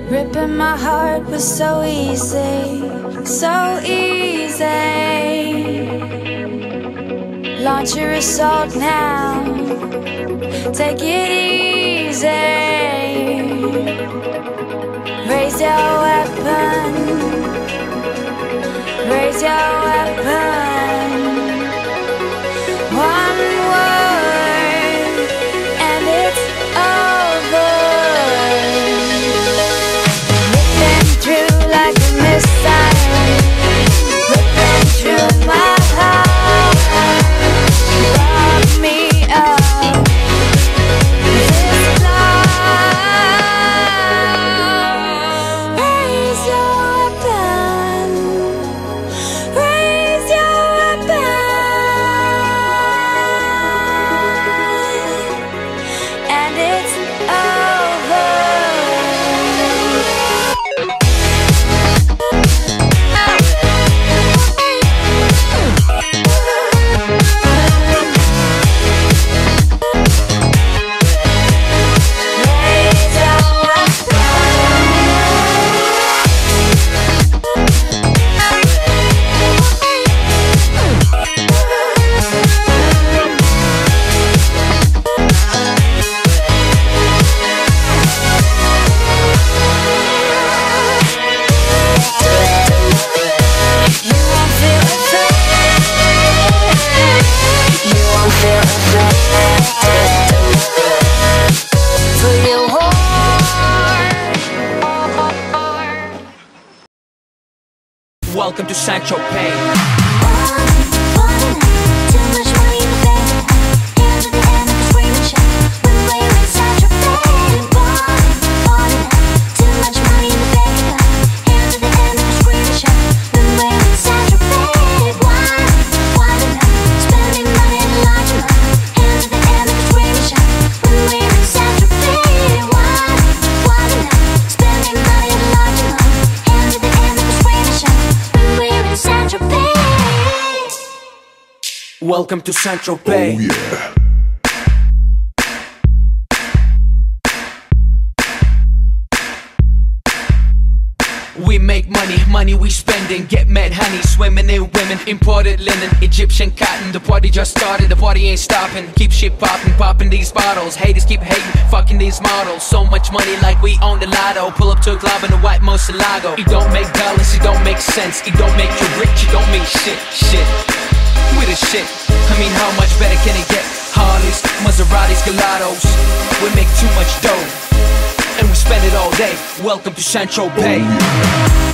Ripping my heart was so easy, so easy. Launch your assault now, take it easy. Raise your weapon, raise your weapon. One word and it's over. Ripping through like a missile, ripping through my heart. Lock me up this love. Raise your weapon, raise your weapon, and it's over. Welcome to Saint-Tropez. Welcome to Saint-Tropez. Oh yeah. We make money we spending. Get mad honey, swimming in women. Imported linen, Egyptian cotton. The party just started, the party ain't stopping. Keep shit popping these bottles. Haters keep hating, fucking these models. So much money like we own the lotto. Pull up to a club in a white Murcielago. It don't make dollars, it don't make sense. It don't make you rich, it don't mean shit. We the shit, I mean how much better can it get? Harleys, Maseratis, Gelatos. We make too much dough and we spend it all day. Welcome to Saint-Tropez.